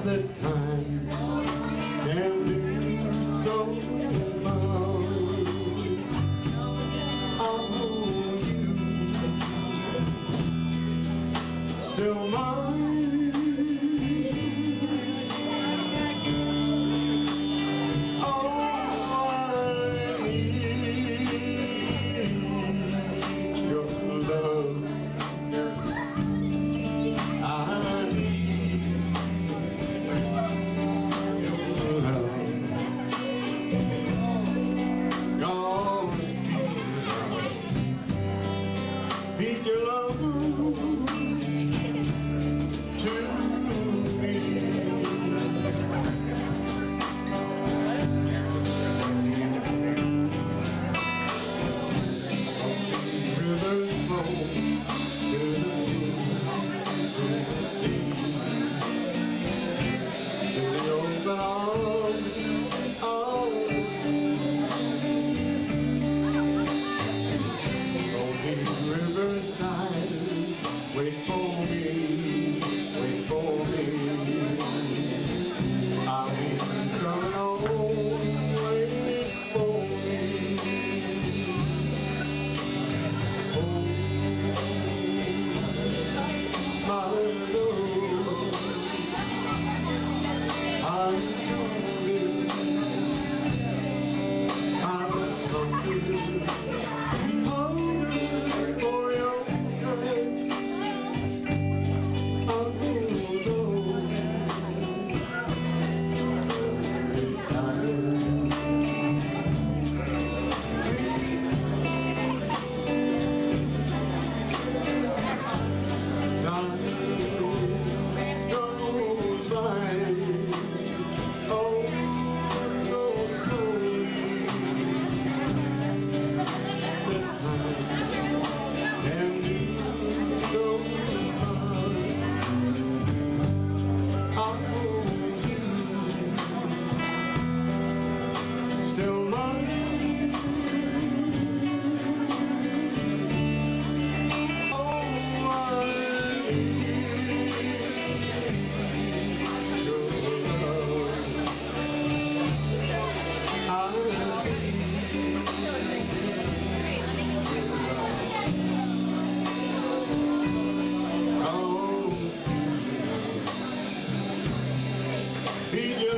that time can do so much. I'll hold you, still mine. Be your love to me. Rivers flow to the sea, to the open arms of riverside. Wait for me, wait for me. I'll be coming home, wait for me. Oh, my love, I'm still mine. Oh, your love,